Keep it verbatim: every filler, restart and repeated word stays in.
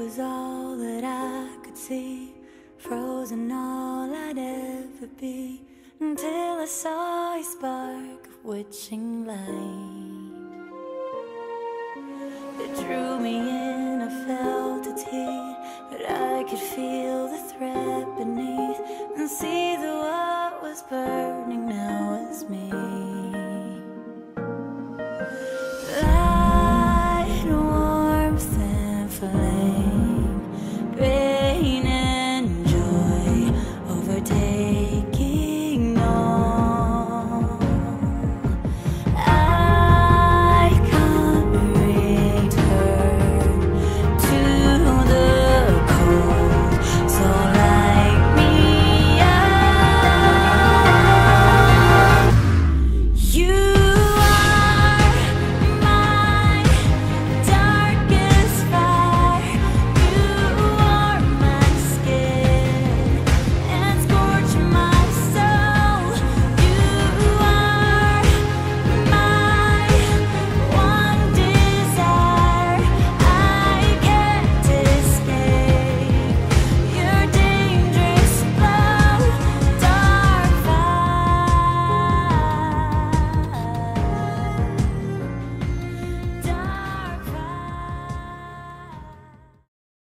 was all that I could see, frozen all I'd ever be, until I saw a spark of witching light.